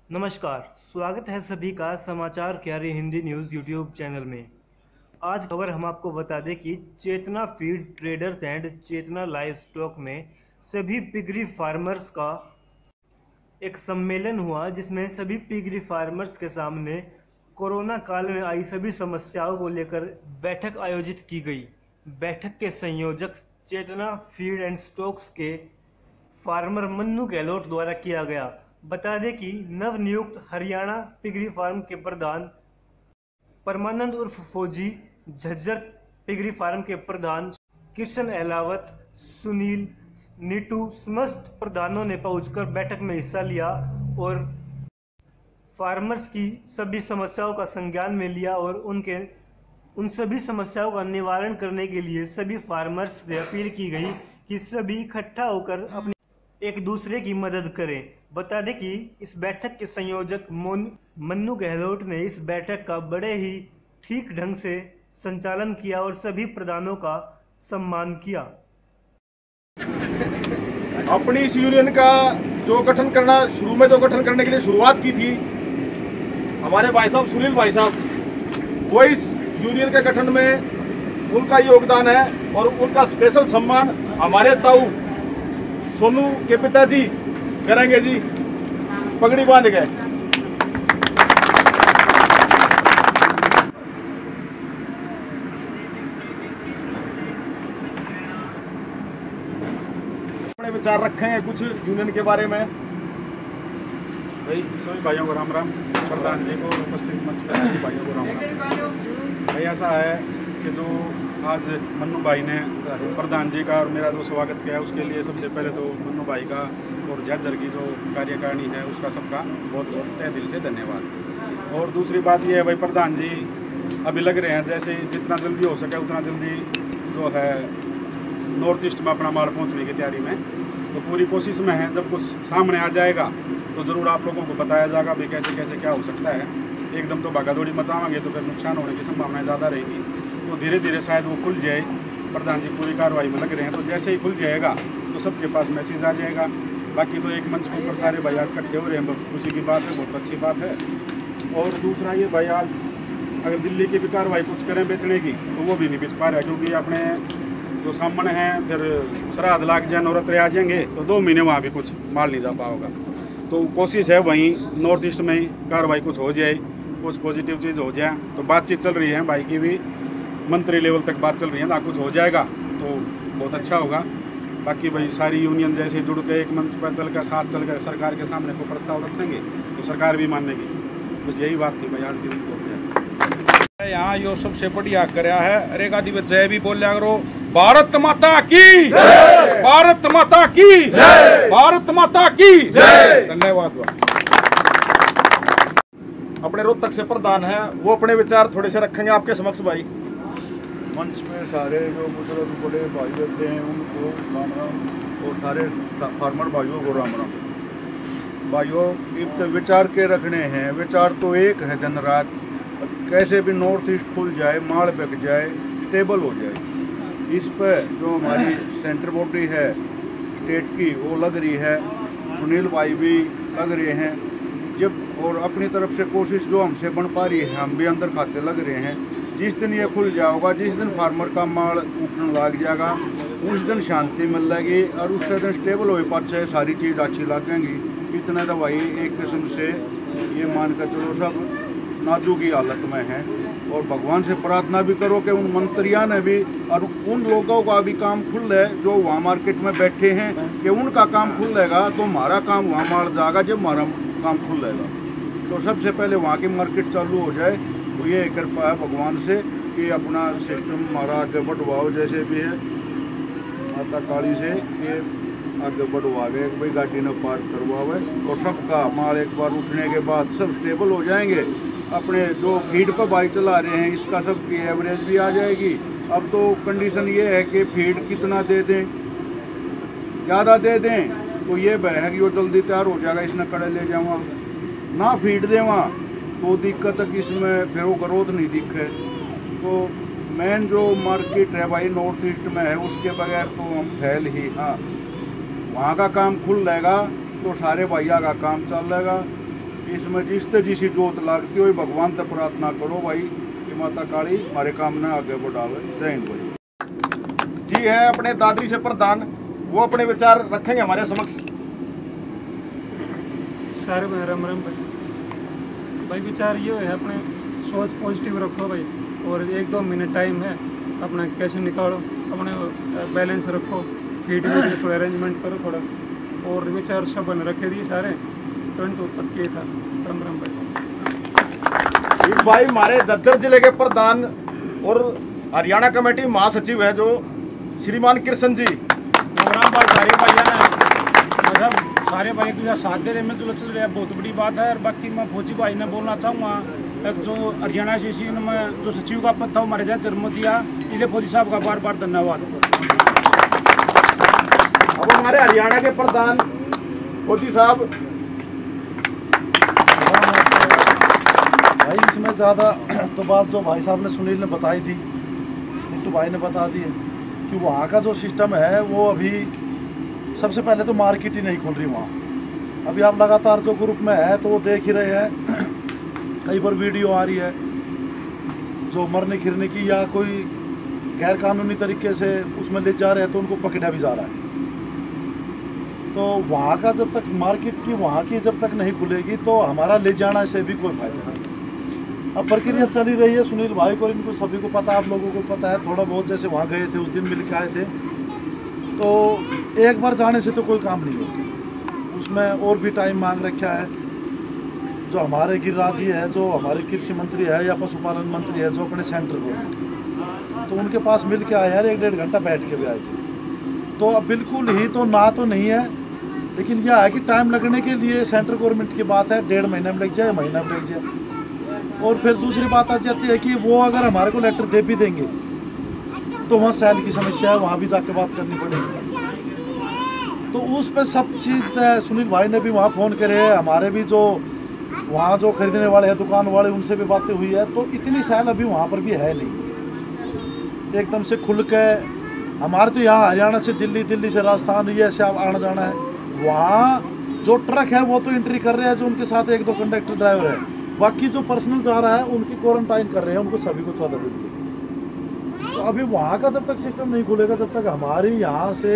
नमस्कार। स्वागत है सभी का समाचार क्यारी हिंदी न्यूज़ यूट्यूब चैनल में। आज खबर हम आपको बता दें कि Chetna feed traders and Chetna livestock में सभी पिगरी फार्मर्स का एक सम्मेलन हुआ, जिसमें सभी पिगरी फार्मर्स के सामने कोरोना काल में आई सभी समस्याओं को लेकर बैठक आयोजित की गई। बैठक के संयोजक चेतना फीड एंड स्टॉक्स के फार्मर मन्नू गहलोत द्वारा किया गया। बता दें कि नवनियुक्त हरियाणा पिगरी फार्म के प्रधान परमानंद उर्फ फौजी, झज्जर पिगरी फार्म के प्रधान किशन अहलावत, सुनील, नीटू समस्त प्रधानों ने पहुंचकर बैठक में हिस्सा लिया और फार्मर्स की सभी समस्याओं का संज्ञान में लिया और उन सभी समस्याओं का निवारण करने के लिए सभी फार्मर्स से अपील की गई कि सभी इकट्ठा होकर अपनी एक दूसरे की मदद करें। बता दें कि इस बैठक के संयोजक मन्नू गहलोत ने इस बैठक का बड़े ही ठीक ढंग से संचालन किया और सभी प्रधानों का सम्मान किया। अपनी इस यूनियन का जो गठन करना शुरू में जो गठन करने के लिए शुरुआत की थी हमारे भाई साहब सुनील भाई साहब, वो इस यूनियन के गठन में उनका योगदान है और उनका स्पेशल सम्मान हमारे ताऊ सोनू के पिताजी करेंगे जी, पगड़ी बांध गए। अपने विचार रखे हैं कुछ यूनियन के बारे में। भाई सभी भाइयों को राम राम, प्रधान जी को, उपस्थित मंच पर सभी भाइयों को राम राम। भाई ऐसा है कि जो आज मन्नू भाई ने प्रधान जी का और मेरा जो स्वागत किया उसके लिए सबसे पहले तो मन्नू भाई का और झज्जर की जो कार्यकारिणी है उसका सबका बहुत बहुत तहे दिल से धन्यवाद। और दूसरी बात यह है भाई, प्रधान जी अभी लग रहे हैं जैसे जितना जल्दी हो सके उतना जल्दी जो है नॉर्थ ईस्ट में अपना माल पहुँचने की तैयारी में, तो पूरी कोशिश में है। जब कुछ सामने आ जाएगा तो ज़रूर आप लोगों को बताया जाएगा भी कैसे कैसे क्या हो सकता है। एकदम तो भागादौड़ी मचावाएंगे तो फिर नुकसान होने की संभावना ज़्यादा रहेगी, तो धीरे धीरे शायद वो खुल जाए। प्रधान जी पूरी कार्रवाई में लग रहे हैं, तो जैसे ही खुल जाएगा तो सबके पास मैसेज आ जाएगा। बाकी तो एक मंच के ऊपर सारे भाई आज इकट्ठे हो रहे हैं, बहुत खुशी की बात है, बहुत अच्छी बात है। और दूसरा ये भाई आज अगर दिल्ली की भी कार्रवाई कुछ करें बेचने की तो वो भी नहीं बेच पा रहा है, क्योंकि अपने जो सामने हैं फिर श्राद्ध लाग जाए, नवरात्रे आ जाएंगे तो 2 महीने वहाँ भी कुछ माल नहीं जा पाओगा। तो कोशिश है वहीं नॉर्थ ईस्ट में ही कार्रवाई कुछ हो जाए, कुछ पॉजिटिव चीज़ हो जाए। तो बातचीत चल रही है भाई की भी, मंत्री लेवल तक बात चल रही है ना, कुछ हो जाएगा तो बहुत अच्छा होगा। बाकी भाई सारी यूनियन जैसे जुड़ के एक मंच पर चल कर साथ चल कर सरकार के सामने को प्रस्ताव रखेंगे तो सरकार भी मानेगी। बस यही बात थी भाई आज के दिन को। यहाँ यो सबसे बढ़िया कराया है, अरेगा दिवस जय भी बोल करो। भारत माता की जय, भारत माता की जय, भारत माता की जय। धन्यवाद। अपने रोहतक से प्रधान है, वो अपने विचार थोड़े से रखेंगे आपके समक्ष। भाई मंच में सारे जो बुजुर्ग बड़े भाई होते हैं उनको राम राम, और सारे फार्मर भाइयों को राम राम। भाइयों तो विचार के रखने हैं, विचार तो एक है, दिन रात कैसे भी नॉर्थ ईस्ट खुल जाए, माल बिक जाए, स्टेबल हो जाए। इस पर जो हमारी सेंटर बॉडी है स्टेट की वो लग रही है, सुनील भाई भी लग रहे हैं जब, और अपनी तरफ से कोशिश जो हमसे बन पा रही है हम भी अंदर खाते लग रहे हैं। जिस दिन ये खुल जाएगा, जिस दिन फार्मर का माल उठने लग जाएगा, उस दिन शांति मिल जाएगी और उससे दिन स्टेबल हो पाए सारी चीज़ अच्छी लगेंगी। इतने तो भाई एक किस्म से ये मान कर चलो सब नाजुक की हालत में है, और भगवान से प्रार्थना भी करो कि उन मंत्रियों ने भी और उन लोगों का भी काम खुल है जो वहाँ मार्केट में बैठे हैं, कि उनका काम खुलेगा तो हमारा काम वहाँ मार जाएगा। जब हमारा काम खुलेगा तो सबसे पहले वहाँ की मार्केट चालू हो जाए। तो ये कृपा है भगवान से कि अपना सिस्टम हमारा आगे बढ़वाओ, जैसे भी है माता काली से कि आगे बढ़वा गए, भाई गाड़ी ने पार करवावे और सबका माल एक बार उठने के बाद सब स्टेबल हो जाएंगे। अपने जो फीड पर भाई चला रहे हैं इसका सबकी एवरेज भी आ जाएगी। अब तो कंडीशन ये है कि फीड कितना दे दें, ज़्यादा दे दें तो ये है कि वो जल्दी तैयार हो जाएगा, इसने कड़े ले जाऊँगा, ना फीड दे वहाँ तो दिक्कत है कि इसमें फिर वो ग्रोथ नहीं दिखे। तो मेन जो मार्केट है भाई नॉर्थ ईस्ट में है, उसके बगैर तो हम फैल ही। हाँ, वहाँ का काम खुल जाएगा तो सारे भैया का काम चल जाएगा। इसमें जिसते जिसी जोत लागती हो भगवान से प्रार्थना करो भाई कि माता काली हमारे काम ना आगे बढ़ावे। जय हिंद भाई। जी है अपने दादरी से प्रधान, वो अपने विचार रखेंगे हमारे समक्ष। सारे भाई राम राम भाई विचार ये है अपने सोच पॉजिटिव रखो भाई, और 1-2 मिनट टाइम है अपना कैसे निकालो, अपने बैलेंस रखो, फीड में थोड़ा अरेंजमेंट करो थोड़ा, और विचार सब बन रखे दिए सारे तुरंत ऊपर किए था। राम राम भाई। एक भाई हमारे जज्जर जिले के प्रधान और हरियाणा कमेटी महासचिव है जो श्रीमान कृष्ण जी। राम भाई सारे भाई है मतलब सारे भाई एक साथ दे रहे मिलजुल चल रहे हैं, बहुत बड़ी बात है। और बाकी मैं फौजी भाई ने बोलना चाहूँगा, एक जो हरियाणा एसोसिएशन में जो सचिव का पद था हमारे जहाँ जन्म दिया, इसलिए फौजी साहब का बार बार धन्यवाद। अब हमारे हरियाणा के प्रधान फौजी साहब। भाई इसमें ज़्यादा तो बात जो भाई साहब ने सुनील ने बताई थी, मिट्टू भाई ने बता दी है कि वहाँ का जो सिस्टम है वो अभी सबसे पहले तो मार्केट ही नहीं खुल रही वहाँ। अभी आप लगातार जो ग्रुप में है तो वो देख ही रहे हैं, कई बार वीडियो आ रही है जो मरने खिरने की या कोई गैर कानूनी तरीके से उसमें ले जा रहे हैं तो उनको पकड़ा भी जा रहा है। तो वहाँ का जब तक मार्केट की वहाँ की जब तक नहीं खुलेगी तो हमारा ले जाना से भी कोई फायदा नहीं। अब प्रक्रिया चल ही रही है, सुनील भाई को इनको सभी को पता है, आप लोगों को पता है, थोड़ा बहुत जैसे वहाँ गए थे उस दिन मिल के आए थे, तो एक बार जाने से तो कोई काम नहीं होगा, उसमें और भी टाइम मांग रखा है। जो हमारे गिरिराज जी है, जो हमारे कृषि मंत्री है या पशुपालन मंत्री है, जो अपने सेंटर गवर्नमेंट, तो उनके पास मिल के आए यार, 1-1.5 घंटा बैठ के भी आए थे। तो अब बिल्कुल ही तो ना तो नहीं है, लेकिन यह है कि टाइम लगने के लिए सेंट्रल गवर्नमेंट की बात है, 1.5 महीने में लग जाए, महीना में लग जाए। और फिर दूसरी बात आ जाती है कि वो अगर हमारे को लेटर दे भी देंगे तो वहाँ सैल की समस्या है, वहाँ भी जाके बात करनी पड़ेगी। तो उस पर सब चीज़ सुनील भाई ने भी वहाँ फ़ोन करे है, हमारे भी जो वहाँ जो खरीदने वाले हैं दुकान वाले उनसे भी बातें हुई है, तो इतनी सैल अभी वहाँ पर भी है नहीं एकदम से खुल के। हमारे तो यहाँ हरियाणा से दिल्ली, दिल्ली से राजस्थान, ये ऐसे आप आना जाना है, वहाँ जो ट्रक है वो तो एंट्री कर रहे हैं, जो उनके साथ 1-2 कंडक्टर ड्राइवर है, बाकी जो पर्सनल जा रहा है उनकी क्वारंटाइन कर रहे हैं, उनको सभी को 14 दिन के। तो अभी वहाँ का जब तक सिस्टम नहीं खुलेगा तब तक हमारी यहाँ से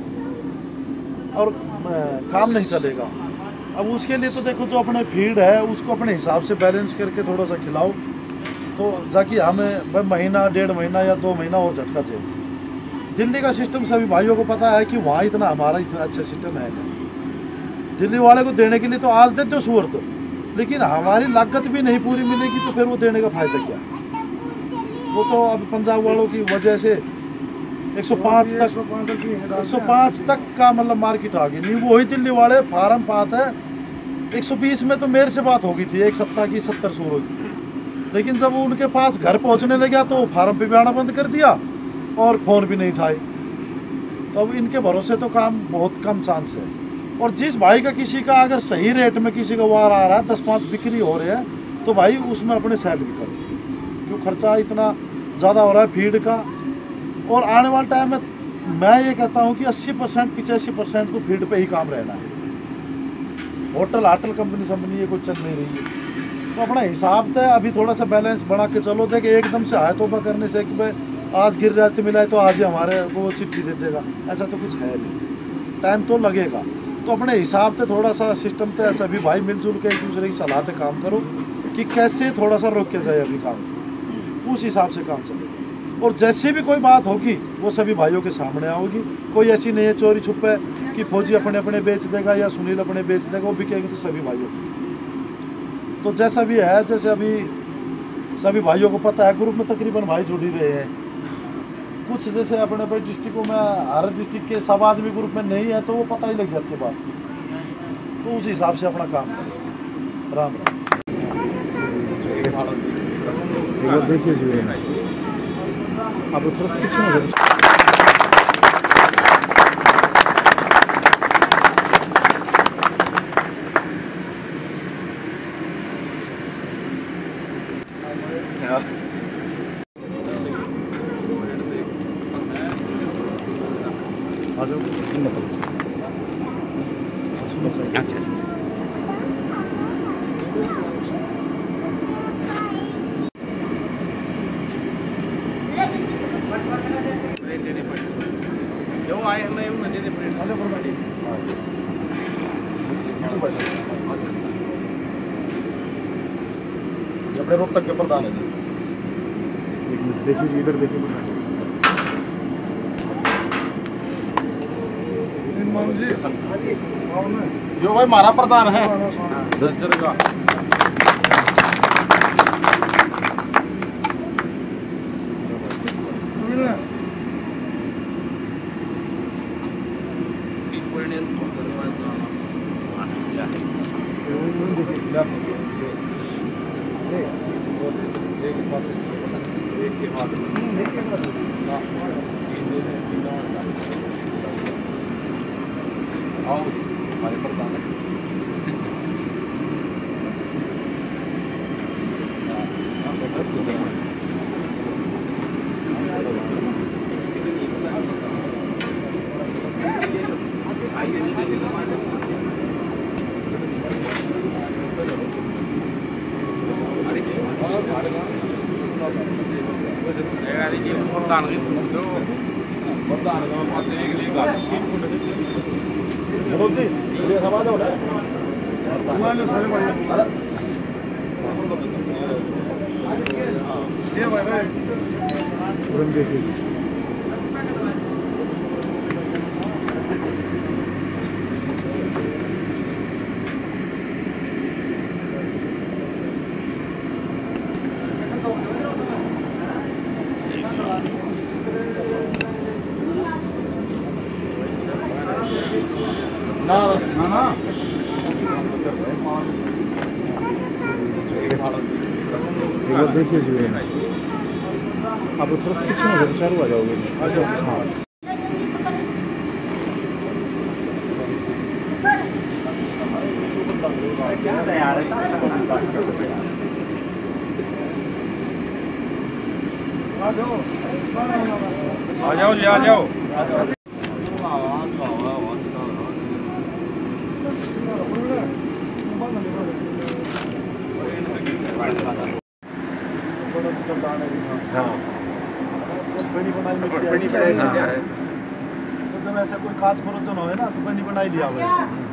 और काम नहीं चलेगा। अब उसके लिए तो देखो जो अपने फीड है उसको अपने हिसाब से बैलेंस करके थोड़ा सा खिलाओ, तो जाकि हमें महीना 1.5 महीना या 2 महीना और झटका चाहिए। दिल्ली का सिस्टम सभी भाइयों को पता है कि वहाँ इतना हमारा इतना अच्छा सिस्टम है। दिल्ली वाले को देने के लिए तो आज देते हो सूरत, लेकिन हमारी लागत भी नहीं पूरी मिलेगी तो फिर वो देने का फायदा क्या। वो तो अब पंजाब वालों की वजह से 105 तक का मतलब मार्केट आ गई। नहीं वही दिल्ली वाले फार्म पाते हैं 120 में तो मेरे से बात हो गई थी, एक सप्ताह की 70 शुरू हुई, लेकिन जब उनके पास घर पहुंचने लगा तो फार्म पे भी आना बंद कर दिया और फ़ोन भी नहीं उठाए। तो अब इनके भरोसे तो काम बहुत कम चांस है। और जिस भाई का किसी का अगर सही रेट में किसी का वार आ रहा है, 10-5 बिक्री हो रहे हैं, तो भाई उसमें अपने सेल भी करो, क्यों खर्चा इतना ज़्यादा हो रहा है फीड का। और आने वाले टाइम में मैं ये कहता हूँ कि 80% 85% तो फीड पे ही काम रहना है। होटल कंपनी ये कोई चल नहीं रही है, तो अपना हिसाब से अभी थोड़ा सा बैलेंस बना के चलो। देखे एकदम से हाय तोबा करने से कि भाई आज गिर जाते मिला है तो आज ही हमारे को चिट्ठी दे देगा, ऐसा तो कुछ है नहीं, टाइम तो लगेगा। तो अपने हिसाब से थोड़ा सा सिस्टम से सभी भाई मिलजुल के एक दूसरे की सलाह से काम करो कि कैसे थोड़ा सा रोक के जाए अभी काम, उस हिसाब से काम चलेगा। और जैसे भी कोई बात होगी वो सभी भाइयों के सामने आओगी, कोई ऐसी नहीं है चोरी छुपे कि फौजी अपने अपने बेच देगा या सुनील अपने बेच देगा, वो बिकेंगे तो सभी भाइयों को। तो जैसा भी है, जैसे अभी सभी भाइयों को पता है ग्रुप में तकरीबन भाई जुड़ ही रहे हैं। कुछ जैसे अपने भाई डिस्ट्रिक्टों में हर डिस्ट्रिक्ट के सब आदमी ग्रुप में नहीं है तो वो पता ही लग जाती है बात, तो उस हिसाब से अपना काम करें। राम राम। आप थोड़ा सा अच्छा अपने रोहतक के प्रधान है जी। देखिए इधर देखिए यो भाई हमारा प्रधान है। देखिए जी आप थोड़ा सा पीछे हो चारों आ जाओगे। हाँ आ जाओ जी, आ जाओ। तो जब ऐसा कोई काज फरोचन हो ना तो बनी बनाई लिया हुआ है।